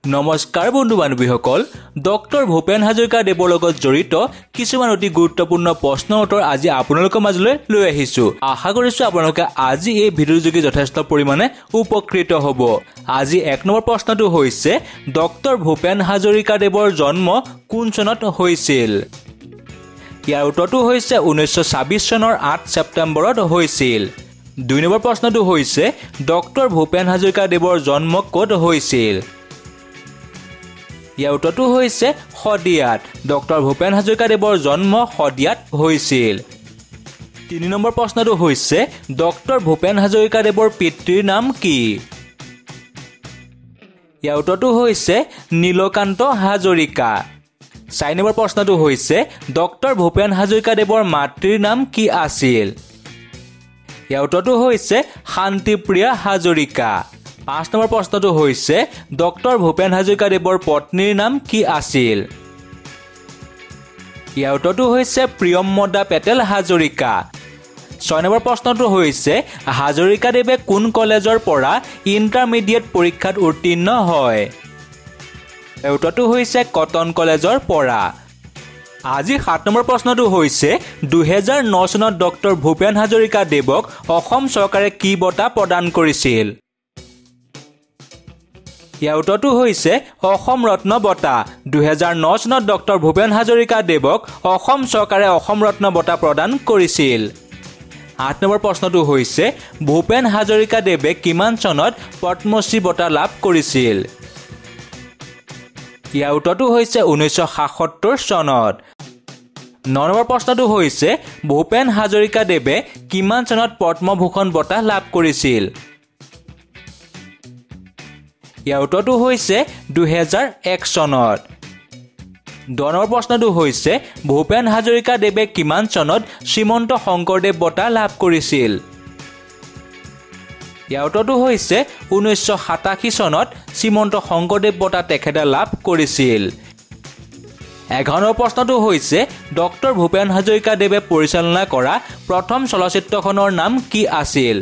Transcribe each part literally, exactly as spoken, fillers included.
নমস্কাৰ বন্ধু বান্ধৱীসকল, ডক্টৰ ভূপেন হাজৰিকা দেৱৰ লগত জড়িত কিছুমান অতি গুৰুত্বপূৰ্ণ প্ৰশ্নৰ উত্তৰ আজি আপোনালোকৰ মাজলৈ লৈ আহিছো। আশা কৰিছো আপোনালোকে আজি এই ভিডিঅ'ৰ যোগে যথেষ্ট পৰিমাণে উপকৃত হ'ব। আজি এক নম্বৰ প্ৰশ্নটো হৈছে ডক্টৰ ভূপেন হাজৰিকা দেৱৰ জন্ম কোন চনত হৈছিল? ইয়াৰ উত্তৰটো হৈছে ঊনৈছশ ছাব্বিছ চনৰ আঠ ছেপ্টেম্বৰত হৈছিল। দুই নম্বৰ প্ৰশ্নটো হৈছে ডক্টৰ ভূপেন হাজৰিকা দেৱৰ জন্ম ক'ত হৈছিল? ইয়াৰ উত্তৰটো হৈছে শদিয়াত। ডক্টৰ ভূপেন হাজৰিকা দেৱৰ জন্ম শদিয়াত হৈছিল। তিনি নম্বৰ প্ৰশ্নটো হৈছে ডক্টৰ ভূপেন হাজৰিকা দেৱৰ পিতৃৰ নাম কি? ইয়াৰ উত্তৰটো হৈছে নীলকান্ত হাজৰিকা। চাৰি নম্বৰ প্ৰশ্নটো হৈছে ডক্টৰ ভূপেন হাজৰিকা দেৱৰ মাতৃৰ নাম কি আছিল? ইয়াৰ উত্তৰটো হৈছে শান্তিপ্ৰিয়া হাজৰিকা। পাঁচ নম্বৰ প্ৰশ্নটো হৈছে ডক্টৰ ভূপেন হাজৰিকা দেৱৰ পত্নীৰ নাম কি আছিল? ইয়াৰ উত্তৰটো হৈছে প্ৰিয়ম্বদা পেটেল হাজৰিকা। ছয় নম্বৰ প্ৰশ্নটো হৈছে হাজৰিকা দেৱে কোন কলেজৰ পৰা ইণ্টাৰমিডিয়েট পৰীক্ষাত উত্তীৰ্ণ হয়? ইয়াৰ উত্তৰটো হৈছে কটন কলেজৰ পৰা। আজি সাত নম্বৰ প্ৰশ্নটো হৈছে দুহেজাৰ ন চনত ডক্টৰ ভূপেন হাজৰিকা দেৱক অসম চৰকাৰে কি বঁটা প্ৰদান কৰিছিল? ইয়াৰ উত্তৰটো হৈছে অসম ৰত্ন বঁটা। দুহেজাৰ ন চনত ডক্টৰ ভূপেন হাজৰিকা দেৱক অসম চৰকাৰে অসম ৰত্ন বঁটা প্ৰদান কৰিছিল। আঠ নম্বৰ প্ৰশ্নটো হৈছে ভূপেন হাজৰিকা দেৱে কিমান চনত পদ্মশ্ৰী বঁটা লাভ কৰিছিল? ইয়াৰ উত্তৰটো হৈছে ঊনৈছশ সাতসত্তৰ চনত। ন নম্বৰ প্ৰশ্নটো হৈছে ভূপেন হাজৰিকা দেৱে কিমান চনত পদ্মভূষণ বঁটা লাভ কৰিছিল? ইয়াৰ উত্তৰটো হৈছে দুহেজাৰ এক চনত। দহ নম্বৰ প্ৰশ্নটো হৈছে ভূপেন হাজৰিকা দেৱে কিমান চনত শ্ৰীমন্ত শংকৰদেৱ বঁটা লাভ কৰিছিল? ইয়াৰ উত্তৰটো হৈছে ঊনৈছশ সাতাশী চনত শ্ৰীমন্ত শংকৰদেৱ বঁটা তেখেতে লাভ কৰিছিল। এঘাৰ নম্বৰ প্ৰশ্নটো হৈছে ডক্টৰ ভূপেন হাজৰিকা দেৱে পৰিচালনা কৰা প্ৰথম চলচ্চিত্ৰখনৰ নাম কি আছিল?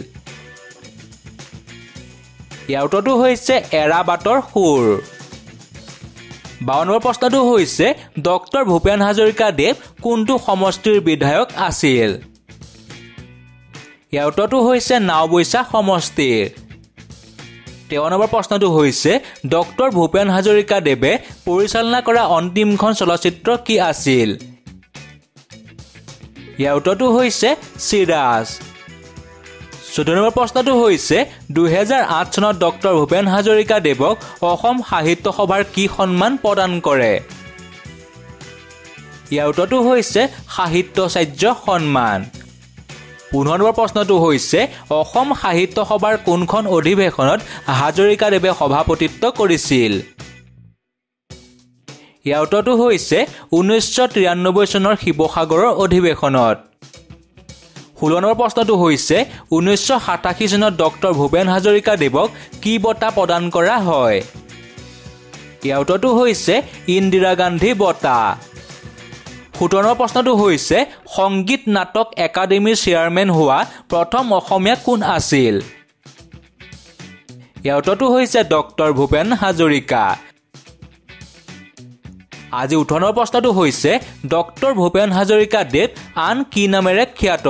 ইয়াৰ উত্তৰটো হৈছে এৰা বাটৰ সুৰ। বাৱন্ন নম্বৰ প্ৰশ্নটো হৈছে ডক্টৰ ভূপেন হাজৰিকা দেৱ কোনটো সমষ্টিৰ বিধায়ক আছিল? ইয়াৰ উত্তৰটো হৈছে নাওবৈচা সমষ্টিৰ। তেৱন্ন নম্বৰ প্ৰশ্নটো হৈছে ডক্টৰ ভূপেন হাজৰিকা দেৱে পৰিচালনা কৰা অন্তিমখন চলচ্চিত্ৰ কি আছিল? ইয়াৰ উত্তৰটো হৈছে চিৰাজ। চৈধ্য নম্বৰ প্ৰশ্নটো হৈছে দুহেজাৰ আঠ চনত ডক্টৰ ভূপেন হাজৰিকা দেৱক অসম সাহিত্য সভাৰ কি সন্মান প্ৰদান কৰে? ইয়াৰ উত্তৰটো হৈছে সাহিত্যাচাৰ্য সন্মান। পোন্ধৰ নম্বৰ প্ৰশ্নটো হৈছে অসম সাহিত্য সভাৰ কোনখন অধিৱেশনত হাজৰিকা দেৱে সভাপতিত্ব কৰিছিল? ইয়াৰ উত্তৰটো হৈছে ঊনৈছশ তিৰান্নব্বৈ চনৰ শিৱসাগৰৰ অধিৱেশনত। ষোল্ল নম্বৰ প্ৰশ্নটো হৈছে ঊনৈছশ সাতাশী চনত ডক্টৰ ভূপেন হাজৰিকা দেৱক কি বঁটা প্ৰদান কৰা হয়? ইয়াৰ উত্তৰটো হৈছে ইন্দিৰা গান্ধী বঁটা। সোতৰ নম্বৰ প্ৰশ্নটো হৈছে সংগীত নাটক একাডেমীৰ চেয়াৰমেন হোৱা প্ৰথম অসমীয়া কোন আছিল? ইয়াৰ উত্তৰটো হৈছে ডক্টৰ ভূপেন হাজৰিকা। আজি ওঠৰ নম্বৰ প্ৰশ্নটো হৈছে ডক্টৰ ভূপেন হাজৰিকা দেৱ আন কি নামেৰে খ্যাত?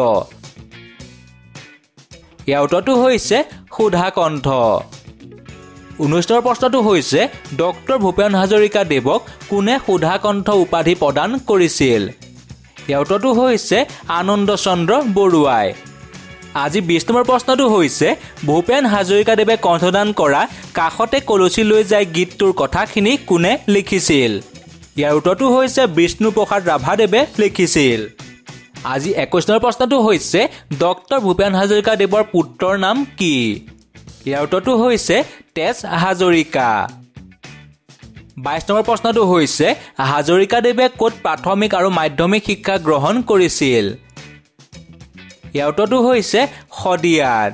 ইয়াৰ উত্তৰটো হৈছে সুধাকণ্ঠ। ঊনৈছ নম্বৰ প্ৰশ্নটো হৈছে ডক্টৰ ভূপেন হাজৰিকা দেৱক কোনে সুধাকণ্ঠ উপাধি প্ৰদান কৰিছিল? ইয়াৰ উত্তৰটো হৈছে আনন্দ চন্দ্ৰ বৰুৱাই। আজি বিছ নম্বৰ প্ৰশ্নটো হৈছে ভূপেন হাজৰিকা দেৱে কণ্ঠদান কৰা কাষতে কলচী লৈ যায় গীতটোৰ কথাখিনি কোনে লিখিছিল? ইয়াৰ উত্তৰটো হৈছে বিষ্ণুপ্ৰসাদ ৰাভাদেৱে লিখিছিল। আজি একৈছ নম্বৰ প্ৰশ্নটো হৈছে ডক্টৰ ভূপেন হাজৰিকা দেৱৰ পুত্ৰৰ নাম কি? ইয়াৰ উত্তৰটো হৈছে তেজ হাজৰিকা। বাইছ নম্বৰ প্ৰশ্নটো হৈছে হাজৰিকা দেৱে ক'ত প্ৰাথমিক আৰু মাধ্যমিক শিক্ষা গ্ৰহণ কৰিছিল? ইয়াৰ উত্তৰটো হৈছে শদিয়াত।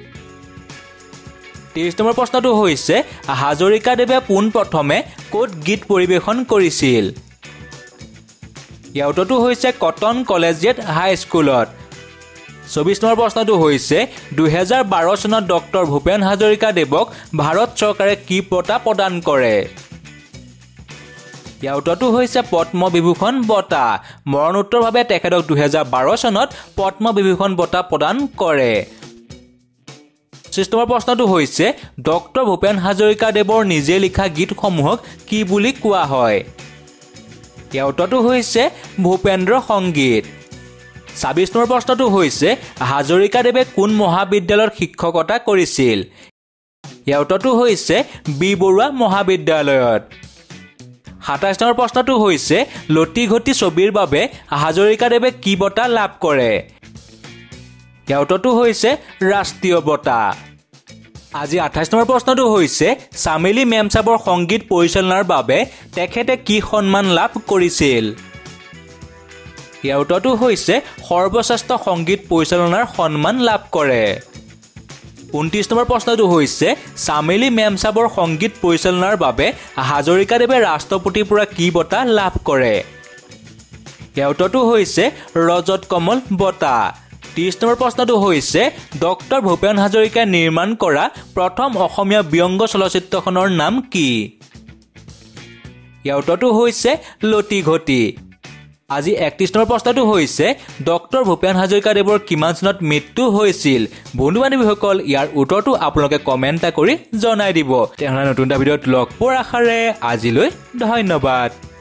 তেইছ নম্বৰ প্ৰশ্নটো হৈছে হাজৰিকা দেৱে পোনপ্ৰথমে ক'ত গীত পৰিৱেশন কৰিছিল? ইয়াৰ উত্তৰটো হৈছে কটন কলেজিয়েট হাইস্কুলত। চৌবিশ নম্বৰ প্ৰশ্নটো হৈছে দুহেজাৰ বাৰ চনত ডক্টৰ ভূপেন হাজৰিকা দেৱক ভাৰত চৰকাৰে কি বঁটা প্ৰদান কৰে? ইয়াৰ উত্তৰটো হৈছে পদ্মবিভূষণ বঁটা। মৰণোত্তৰভাৱে তেখেতক দুহেজাৰ বাৰ চনত পদ্মবিভূষণ বঁটা প্ৰদান কৰে। পঁচিছ নম্বৰ প্ৰশ্নটো হৈছে ডক্টৰ ভূপেন হাজৰিকা দেৱৰ নিজে লিখা গীতসমূহক কি বুলি কোৱা হয়? ইয়াৰ উত্তৰটো হৈছে ভূপেন্দ্ৰ সংগীত। ছাব্বিছ নম্বৰ প্ৰশ্নটো হৈছে হাজৰিকাদেৱে কোন মহাবিদ্যালয়ত শিক্ষকতা কৰিছিল? ইয়াৰ উত্তৰটো হৈছে বি বৰুৱা মহাবিদ্যালয়ত। সাতাইছ নম্বৰ প্ৰশ্নটো হৈছে লটি ঘটি ছবিৰ বাবে হাজৰিকাদেৱে কি বঁটা লাভ কৰে? ইয়াৰ উত্তৰটো হৈছে ৰাষ্ট্ৰীয় বঁটা। আজি আঠাইছ নম্বৰ প্ৰশ্নটো হৈছে চামেলি মেমচাবৰ সংগীত পৰিচালনাৰ বাবে তেখেতে কি সন্মান লাভ কৰিছিল? ইয়াৰ উত্তৰটো হৈছে সৰ্বশ্ৰেষ্ঠ সংগীত পৰিচালনাৰ সন্মান লাভ কৰে। ঊনত্ৰিছ নম্বৰ প্ৰশ্নটো হৈছে চামেলি মেমচাবৰ সংগীত পৰিচালনাৰ বাবে হাজৰিকাদেৱে ৰাষ্ট্ৰপতিৰ পৰা কি বঁটা লাভ কৰে? ইয়াৰ উত্তৰটো হৈছে ৰজত কমল বঁটা। ত্ৰিছ নম্বৰ প্ৰশ্নটো হৈছে ডক্টৰ ভূপেন হাজৰিকাই নিৰ্মাণ কৰা প্ৰথম অসমীয়া ব্যংগ চলচ্চিত্ৰখনৰ নাম কি? ইয়াৰ উত্তৰটো হৈছে লটি ঘটি। আজি একত্ৰিছ নম্বৰ প্ৰশ্নটো হৈছে ডক্টৰ ভূপেন হাজৰিকা দেৱৰ কিমান চনত মৃত্যু হৈছিল? বন্ধু বান্ধৱীসকল ইয়াৰ উত্তৰটো আপোনালোকে কমেণ্ট কৰি জনাই দিব। তেনেহ'লে নতুন এটা ভিডিঅ'ত লগ পোৱাৰ আশাৰে আজিলৈ ধন্যবাদ।